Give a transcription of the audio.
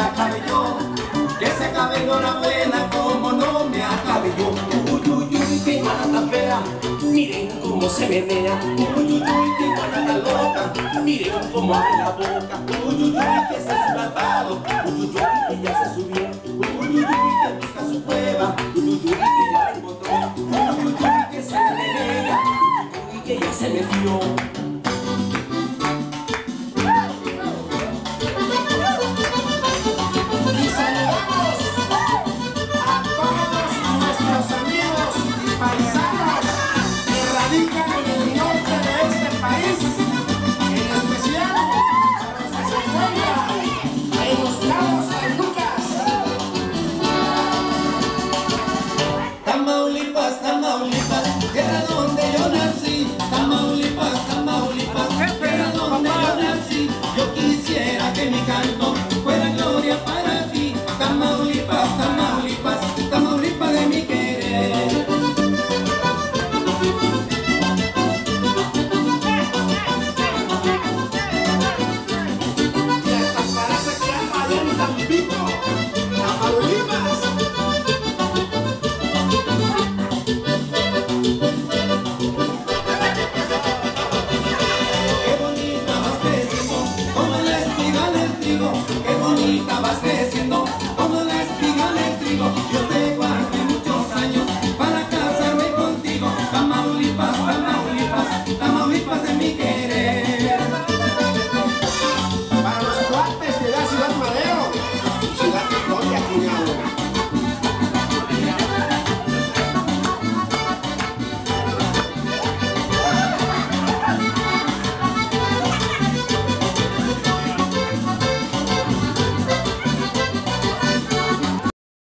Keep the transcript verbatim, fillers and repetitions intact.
acabe yo, que se acabe enhorabuena como no me acabe yo. Uy, uy, uy, qué iguana tan fea, miren cómo se menea. Uy, uy, uy, qué iguana tan loca, miren cómo abre la boca. Uy, uy, uy, que se sube al palo. Uy, uy, uy, que ya se subió. Uy, uy, uy, que busca su cueva. Uy, uy, uy, que ya la encontró. Uy, uy, uy, que se le menea. Uy, uy, uy, que ya se metió.